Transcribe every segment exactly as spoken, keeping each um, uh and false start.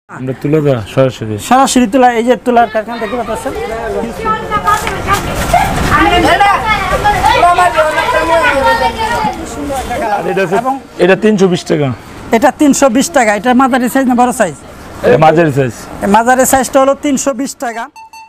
আমরা তুলে দাও সরাসরি সরাসরি তুলা এই যে তুলার কারখানা দেখতে পাচ্ছেন এবং এটা তিনশো বিশ টাকা এটা তিনশো বিশ টাকা এটা মাঝারি সাইজ না বড় সাইজ এটা মাঝারি সাইজ মাঝারি সাইজটা হলো তিনশো বিশ টাকা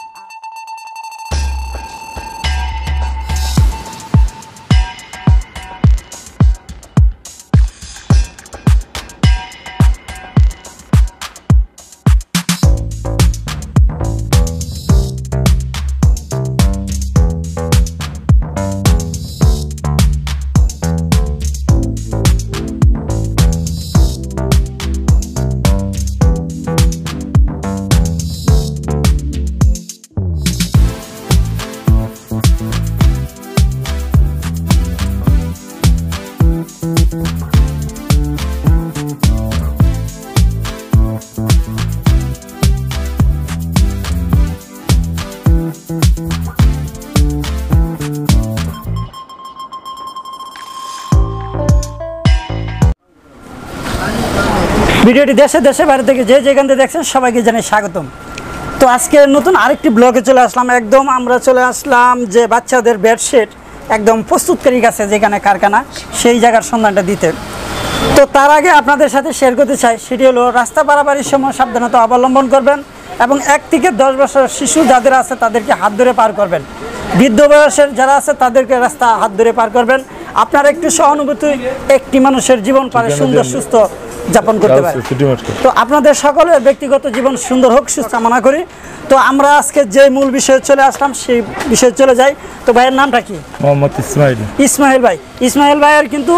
ভিডিওটি দেশে দেশে বাইরে থেকে যে যেখান থেকে দেখছেন সবাইকে জানাই স্বাগতম। তো আজকে নতুন আরেকটি ব্লগে চলে আসলাম। একদম আমরা চলে আসলাম যে বাচ্চাদের বেডশিট একদম প্রস্তুতকারী কাছে যেখানে কারখানা সেই জায়গার সন্ধানটা দিতে। তো তার আগে আপনাদের সাথে শেয়ার করতে চাই সেটি হলো রাস্তা পারাপারের সময় সাবধানতা অবলম্বন করবেন এবং এক থেকে দশ বছর শিশু যাদের আছে তাদেরকে হাত ধরে পার করবেন। বৃদ্ধ বয়সের যারা আছে তাদেরকে রাস্তা হাত ধরে পার করবেন। আপনার একটু সহানুভূতি একটি মানুষের জীবন পারে সুন্দর সুস্থ যাপন করতে পারে। তো আপনাদের সকলের ব্যক্তিগত জীবন সুন্দর হোক সুস্থ কামনা করি। তো আমরা আজকে যে মূল বিষয়ে চলে আসলাম সেই বিষয়ে চলে যাই। তো ভাইয়ের নামটা কি? মোহাম্মদ ইসমাইল। ইসমাইল ভাই ইসমাইল ভাইয়ের কিন্তু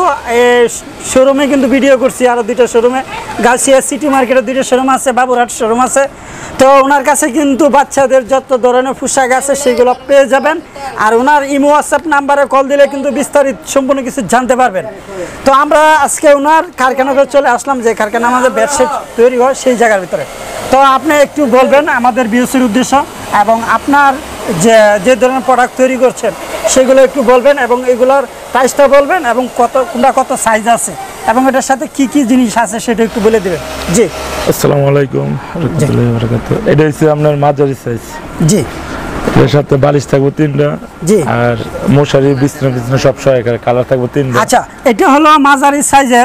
শোরুমে কিন্তু ভিডিও করছি আরও দুইটা শোরুমে গাছিয়া সিটি মার্কেটে দুইটা শোরুম আছে, বাবুরহাট শোরুম আছে। তো ওনার কাছে কিন্তু বাচ্চাদের যত ধরনের পোশাক আছে সেগুলো পেয়ে যাবেন। আর ওনার ইমো হোয়াটসঅ্যাপ নাম্বারে কল দিলে কিন্তু বিস্তারিত সম্পূর্ণ কিছু জানতে পারবেন। তো আমরা আজকে ওনার কারখানাতে চলে আসলাম যে কারখানা আমাদের বেডশিট তৈরি হয় সেই জায়গার ভিতরে। তো আপনি একটু বলবেন আমাদের বিওসির উদ্দেশ্য এবং আপনার যে যে ধরনের প্রোডাক্ট তৈরি করছেন সেগুলো একটু বলবেন এবং এগুলোর প্রাইসটা বলবেন এবং কত কোনটা কত সাইজ আছে এবং এটার সাথে কি কি জিনিস আছে সেটা একটু বলে দেবেন। জি আসসালামু আলাইকুম রাহমাতুল্লাহি ওয়া বারাকাতুহু। এটা হচ্ছে আপনার মাঝারি সাইজ। জি এর সাথে বালিশ থাকবে তিনটা। জি আর মশারি বিছনা বিছনা সব সহায়ক কালার থাকবে তিনটা। আচ্ছা এটা হলো মাঝারি সাইজের।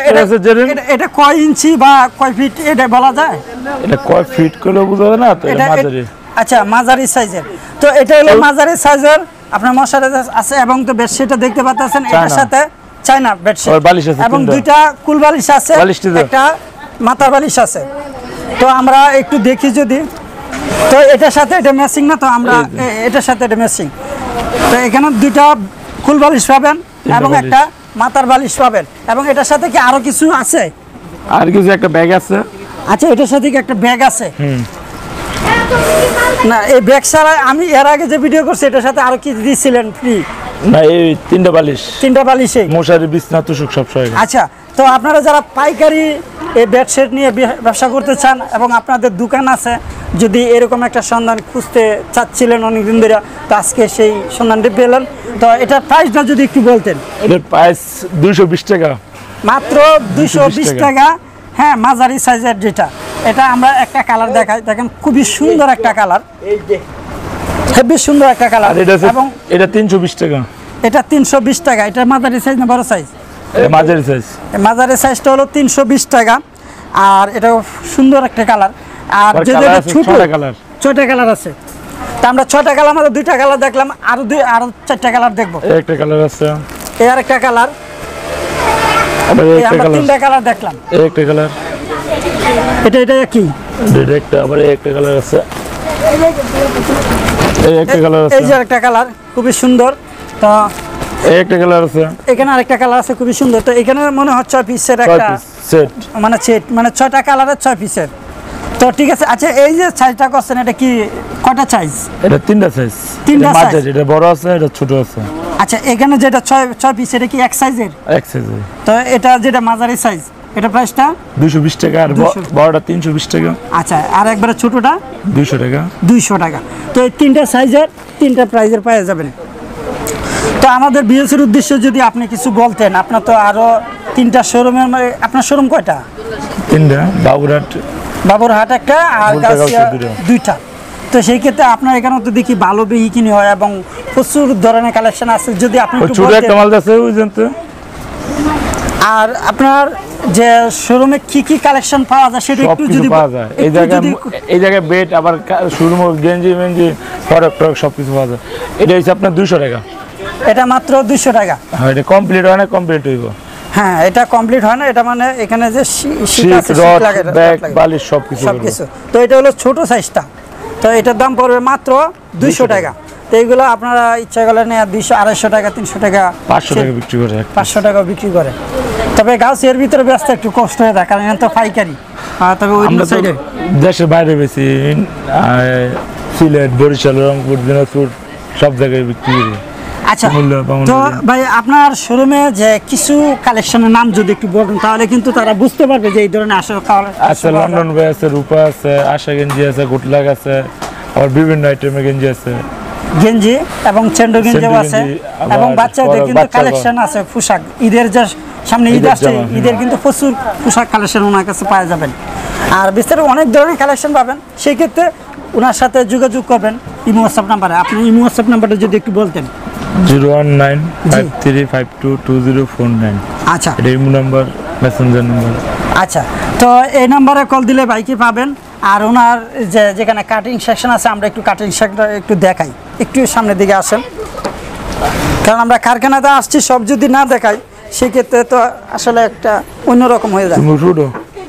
এটা কয় ইঞ্চি বা কয় ফিট এটা বলা যায়? এটা কয় ফিট করে বোঝাবে না তো এটা মাঝারি। আচ্ছা মাঝারি সাইজের। তো এটা হলো মাঝারি সাইজের আপনার মশারি আছে এবং তো বেডশিটটা দেখতে পাচ্ছেন এটার সাথে চায়না বেডশিট বালিশ আছে এবং দুইটা কুল বালিশ আছে, একটা মাথার বালিশ আছে। তো আমরা একটু দেখি যদি। তো এটার সাথে এটা ম্যাচিং না, তো আমরা এটার সাথে এটা ম্যাচিং। তো এখানে দুইটা কুল বালিশ পাবেন এবং একটা মাথার বালিশ পাবেন এবং এটার সাথে কি আরো কিছু আছে? আর কিছু একটা ব্যাগ আছে। আচ্ছা এটার সাথে কি একটা ব্যাগ আছে? হুম না এই ব্যাগ ছাড়া আমি এর আগে যে ভিডিও করছি এটার সাথে আরো কি দিয়েছিলেন ফ্রি? না এই তিনটা বালিশ তিনটা বালিশে মশারি বিছনা তুষক সব সহায়ক। আচ্ছা তো আপনারা যারা পাইকারি এই বেডশিট নিয়ে ব্যবসা করতে চান এবং আপনাদের দোকান আছে যদি এরকম একটা সন্ধান খুঁজতে চাচ্ছিলেন অনেকদিন ধরে তো আজকে সেই সন্ধানটি পেলেন। তো এটার প্রাইসটা যদি একটু বলতেন। এটার প্রাইস দুইশো বিশ টাকা মাত্র দুইশো বিশ টাকা। হ্যাঁ মাঝারি সাইজের যেটা এটা আমরা একটা কালার দেখাই দেখেন খুবই সুন্দর একটা কালার, হেবি সুন্দর একটা কালার এবং এটা তিনশো বিশ টাকা। এটা তিনশো বিশ টাকা। এটা মাঝারি সাইজ না বড় সাইজ? মাঝারি সাইজ। মাঝারি সাইজটা হলো তিনশো বিশ টাকা আর এটা সুন্দর একটা কালার। আর যেটা ছোট কালার ছয়টা কালার আছে। তা আমরা ছয়টা কালার আমাদের দুইটা কালার দেখলাম, আরো দুই আরো চারটা কালার দেখবো। একটা কালার আছে, এই আর একটা কালার, আমরা তিনটা কালার দেখলাম। এই একটা কালার, এটা এটা কি এটা একটা আবার একটা কালার আছে, এই একটা কালার আছে, এই যে একটা কালার খুবই সুন্দর। তো এই একটা কালার আছে, এখানে আরেকটা কালার আছে খুবই সুন্দর। তো এখানে মনে হয় ছয় পিসের একটা সেট মানে সেট মানে ছয়টা কালারের ছয় পিসের। তো ঠিক আছে। আচ্ছা এই যে সাইজটা করছেন এটা কি কয়টা সাইজ? এটা তিনটা সাইজ। তিনটা সাইজ, এটা বড় আছে এটা ছোট আছে। আচ্ছা এখানে যেটা ছয় ছয় পিস এটা কি এক সাইজের? এক সাইজের। তো এটা যেটা মাঝারি সাইজ এটা প্রাইসটা দুইশো বিশ টাকা আর বড়টা তিনশো বিশ টাকা। আচ্ছা আর একবারে ছোটটা দুইশো টাকা। দুইশো টাকা। তো এই তিনটা সাইজের তিনটা প্রাইজের পেয়ে যাবেন। তো আমাদের বিএসির উদ্দেশ্যে যদি আপনি কিছু বলতেন, আপনার তো আরো তিনটা শোরুমের, আপনার শোরুম কয়টা? তিনটা, বাবুরহাট বাবুরহাট একটা আর ভুলতা গাউসিয়া গাউসিয়া দুইটা। দুইটা। তো সেই ক্ষেত্রে আপনার এখানে তো দেখি ভালো বিকিনি হয় এবং প্রচুর ধরনের কালেকশন আছে, যদি আপনি ওই একটু ছোট বলতেন। একটা মাল আছে বুঝছেন তো। আর আপনার যে শোরুমে কি কি কালেকশন পাওয়া যায় সেটা সব একটু কিছু যদি পাওয়া যায় এই একটু জায়গায়। যদি এই জায়গায় বেড আবার শুরু গেঞ্জি মেঞ্জি ফরক টরক সব কিছু পাওয়া যায়। এটা হচ্ছে আপনার দুশো টাকা। এটা মাত্র দুইশো টাকা। হ্যাঁ এটা কমপ্লিট হয় না, কমপ্লিট হইব। হ্যাঁ এটা কমপ্লিট হয় না, এটা মানে এখানে যে শি- শীত শীত আছে, শীত রড লাগে, ব্যাগ লাগে। বালিশ সব কিছু সবকিছু। তো এটা হলো ছোট সাইজটা, তো এটার দাম পড়বে মাত্র দুইশো টাকা। তো এইগুলো আপনারা ইচ্ছা করলে নেওয়া দুইশো আড়াইশো টাকা তিনশো টাকা পাঁচশো টাকা বিক্রি করে। পাঁচশো টাকা বিক্রি করে। তবে গাউসিয়ার ভিতরে ব্যস্ত একটু কষ্ট হয়ে থাকে, কারণ এটা তো পাইকারি। আর তবে ওই আমরা তো সাইডে দেশের বাইরে বেশি সিলেট বরিশাল রংপুর দিনাজপুর সব জায়গায় বিক্রি করি। আচ্ছা, মূল্য পাওয়া তো যায়। ভাই আপনার শোরুমে যে কিছু কালেকশনের নাম যদি একটু বলতেন তাহলে কিন্তু তারা বুঝতে পারবে যে এই ধরনের আসলে আছে লন্ডন ভাই আছে, রূপা আছে, আশা গেঞ্জি আছে, গুটলাক আছে, আর বিভিন্ন আইটেমের গেঞ্জি আছে, গেঞ্জি এবং চেন্ডো গেঞ্জিও চেন্ডো আছে। গেঞ্জি, আবার এবং বাচ্চাদের পরা- কিন্তু বাচ্চাদের। কালেকশন আছে পোশাক, ঈদের যে সামনে ঈদ ঈদের আসছে, জামা, হুম। ঈদের কিন্তু প্রচুর পোশাক কালেকশন ওনার কাছে পাওয়া যাবেন। আর বিস্তারিত অনেক ধরনের কালেকশন পাবেন, সেই ক্ষেত্রে ওনার সাথে যোগাযোগ করবেন ইমো হোয়াটসঅ্যাপ নাম্বারে। আপনি ইমো হোয়াটসঅ্যাপ নাম্বারটা যদি একটু বলতেন। Zero one nine five three five two two zero four nine. আচ্ছা এটা ইমো নাম্বার, মেসেঞ্জার নাম্বার। আচ্ছা, তো এই নাম্বারে কল দিলে বাইকে পাবেন। আর ওনার যে যেখানে কাটিং সেকশন আছে, আমরা একটু কাটিং সেকশনটা একটু দেখাই, একটু সামনের দিকে আসেন। কারণ আমরা কারখানাতে আসছি, সব যদি না দেখাই সেক্ষেত্রে তো আসলে একটা অন্যরকম হয়ে যায়। তুমি শুধু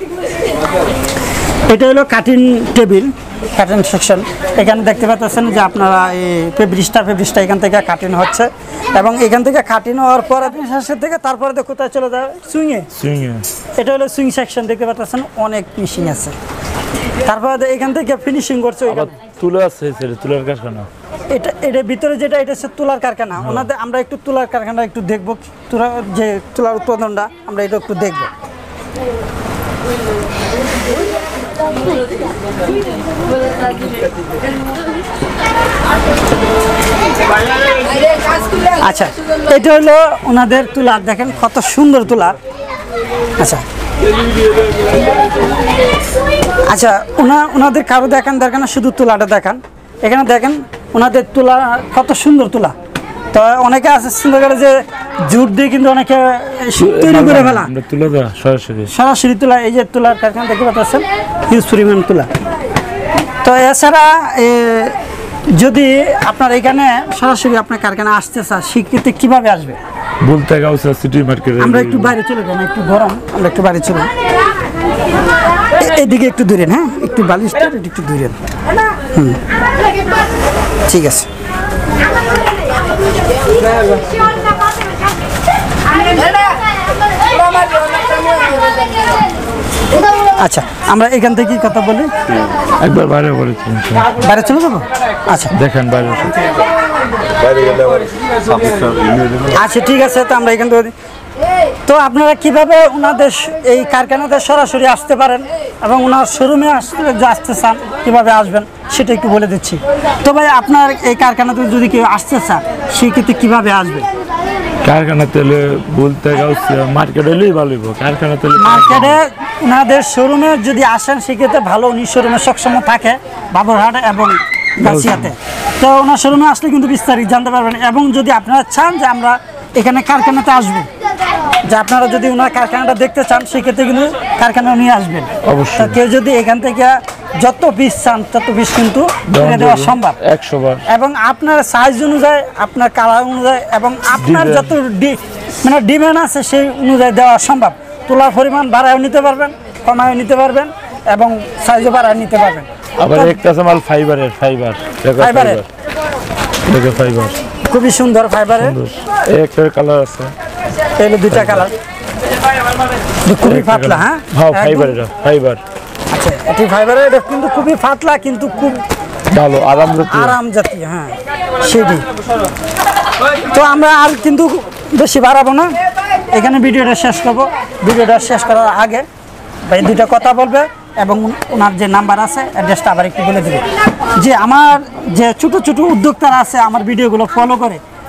এটা হলো কাটিং টেবিল, কাটিং সেকশন। এখানে দেখতে পাচ্ছেন যে আপনারা এই ফেব্রিকটা ফেব্রিকটা এখান থেকে কাটিং হচ্ছে, এবং এখান থেকে কাটিং হওয়ার পরে শেষের থেকে তারপরে তো কোথায় চলে যায় সুইংয়ে। সুইংয়ে এটা হলো সুইং সেকশন, দেখতে পাচ্ছেন অনেক মেশিন আছে। তারপরে এখান থেকে ফিনিশিং করছে আবার তুলা আছে, সেটা তুলার কারখানা। এটা এটার ভিতরে যেটা, এটা হচ্ছে তুলার কারখানা। ওনাদের আমরা একটু তুলার কারখানা একটু দেখবো, তুলা যে তুলার উৎপাদনটা আমরা এটা একটু দেখবো। আচ্ছা, এটা হলো ওনাদের তুলা, দেখেন কত সুন্দর তুলা। আচ্ছা আচ্ছা ওনা ওনাদের কারো দেখান দেখান না, শুধু তুলাটা দেখান। এখানে দেখেন ওনাদের তুলা কত সুন্দর তুলা। তো অনেকে আছে সুন্দর করে যে জুট দিয়ে কিন্তু অনেকে তৈরি করে ফেলা, আমরা তুলা দেওয়া সরাসরি সরাসরি তুলা। এই যে তুলার কারখানা দেখতে পাচ্ছেন, হিউজ পরিমাণ তুলা। তো এছাড়া এ, যদি আপনার এখানে সরাসরি আপনার কারখানা আসতে চান, সেক্ষেত্রে কীভাবে আসবে? বলতে গাউসা সিটি মার্কেটে। আমরা একটু বাইরে চলে যাই, একটু গরম, আমরা একটু বাইরে চলে যাই। এ- এদিকে একটু দূরেন, হ্যাঁ একটু বালিশটা একটু দূরেন। হুম, ঠিক আছে। আচ্ছা, আমরা এখান থেকে কথা বলি, একবার বাইরে বলেছি বাইরে চলে যাবো। আচ্ছা দেখেন বাইরে। আচ্ছা ঠিক আছে, তো আমরা এখান থেকে। তো আপনারা কিভাবে ওনাদের স- এই কারখানাতে সরাসরি আসতে পারেন এবং ওনার শোরুমে আসতে যে আসতে চান কীভাবে আসবেন সেটা একটু বলে দিচ্ছি। তো ভাই আপনার এই কারখানাতে যদি কেউ আসতে চান সেক্ষেত্রে কীভাবে আসবে? কারখানা তেলে বলতে গাউসা মার্কেট হলেই ভালো হইব। কারখানা তেলে মার্কেটে ওনাদের শোরুমে যদি আসেন সেক্ষেত্রে ভালো, উনি শোরুমে সবসময় থাকে বাবুরহাট এবং গাছিয়াতে। তো ওনার শোরুমে আসলে কিন্তু বিস্তারিত জানতে পারবেন। এবং যদি আপনারা চান যে আমরা এখানে কারখানাতে আসবো, যে আপনারা যদি ওনার কারখানাটা দেখতে চান সেক্ষেত্রে কিন্তু কারখানা নিয়ে আসবেন অবশ্যই। তো কেউ যদি এখান থেকে যত পিস চান তত পিস কিন্তু করে দেওয়া সম্ভব। একশো বার এবং আপনার সাইজ অনুযায়ী, আপনার কালার অনুযায়ী এবং আপনার Design। যত ডি- মানে ডিমান্ড আছে সেই অনুযায়ী দেওয়া সম্ভব। তোলার পরিমাণ বাড়ায়ও নিতে পারবেন, কমায়ও নিতে পারবেন এবং সাইজও বাড়ায় নিতে পারবেন। আবার একটা আছে মাল ফাইবারের, ফাইবার ফাইবারের? দেখো ফাইবার খুবই সুন্দর ফাইবারের। এই একটা কালার আছে, এগুলো দুইটা কালার, খুবই পাতলা। হ্যাঁ হ্যাঁ একদম- ফাইবার, এটা ফাইবার আচ্ছা, এটি ফাইবারের, এটা কিন্তু খুবই পাতলা কিন্তু খুব ভালো আরাম জাতীয়। আরাম জাতীয়। হ্যাঁ সেটি। তো আমরা আর কিন্তু বেশি বাড়াবো না, এখানে ভিডিওটা শেষ করবো। ভিডিওটা শেষ করার আগে ভাই দুইটা কথা বলবে এবং ওনার যে নাম্বার আছে অ্যাড্রেসটা আবার একটু বলে দেবে। যে আমার যে ছোটো ছোটো উদ্যোক্তারা আছে আমার ভিডিওগুলো ফলো করে,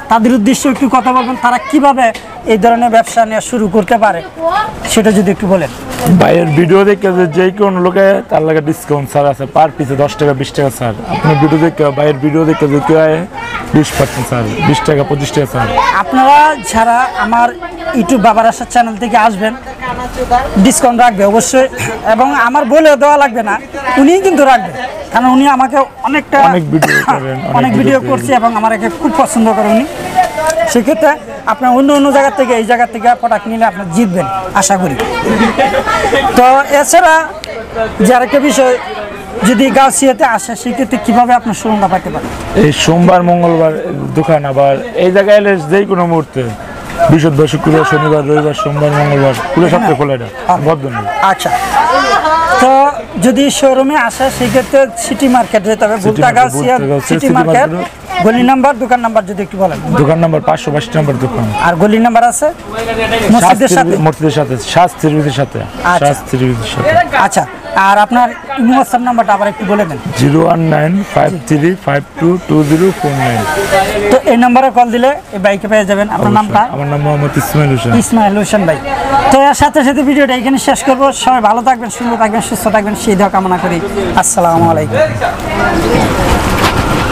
তাদের উদ্দেশ্যে একটু কথা বলবেন, তারা কিভাবে এই ধরনের ব্যবসা নিয়ে শুরু করতে পারে সেটা যদি একটু বলেন। ভাইয়ের ভিডিও দেখে যে যে কোনো লোকে তার লাগে ডিসকাউন্ট স্যার আছে, পার পিসে দশ টাকা বিশ টাকা স্যার। আপনার ভিডিও দেখে ভাইয়ের ভিডিও দেখে যে কেউ আয় বিশ পার্সেন্ট স্যার, বিশ টাকা পঁচিশ টাকা স্যার। আপনারা যারা আমার ইউটিউব বাবার আসার চ্যানেল থেকে আসবেন ডিসকাউন্ট রাখবে অবশ্যই, এবং আমার বলে দেওয়া লাগবে না, উনিই কিন্তু রাখবে, কারণ উনি আমাকে অনেকটা অনেক ভিডিও করেন, অনেক ভিডিও করছে এবং আমার একে খুব পছন্দ করে উনি। সেক্ষেত্রে আপনার অন্য অন্য জায়গা থেকে এই জায়গা থেকে প্রোডাক্ট নিলে আপনার জিতবেন আশা করি। তো এছাড়া যে আরেকটা বিষয়, যদি গাউসিয়াতে আসে সেক্ষেত্রে কীভাবে আপনার শোরুমটা পাইতে পারেন? এই সোমবার মঙ্গলবার দোকান, আবার এই জায়গায় এলে যে কোনো মুহূর্তে বৃহস্পতিবার শুক্রবার শনিবার রবিবার সোমবার মঙ্গলবার পুরো সপ্তাহে খোলা, এটা বদল। আচ্ছা, তো যদি শোরুমে আসে সেক্ষেত্রে সিটি মার্কেট যেতে হবে, ভুট্টা গাউসিয়া সিটি মার্কেট। গলি নাম্বার, দোকান নাম্বার যদি একটু বলেন। দোকান নাম্বার পাঁচশো বাইশ নম্বর দোকান। আর গলি নাম্বার আছে মসজিদের সাথে, মসজিদের সাথে, শাস্ত্রীর সাথে, শাস্ত্রীর সাথে। আচ্ছা, আর আপনার হোয়াটসঅ্যাপ নাম্বারটা আবার একটু বলে দেন। Zero one nine five three five two two zero four nine. তো এই নাম্বারে কল দিলে এই বাইকে পেয়ে যাবেন। আপনার নামটা? আমার নাম মোহাম্মদ ইসমাইল হোসেন। ইসমাইল হোসেন ভাই। তো এর সাথে সাথে ভিডিওটা এখানে শেষ করবো। সবাই ভালো থাকবেন, সুন্দর থাকবেন, সুস্থ থাকবেন, সেই দোয়া কামনা করি। আসসালামু আলাইকুম।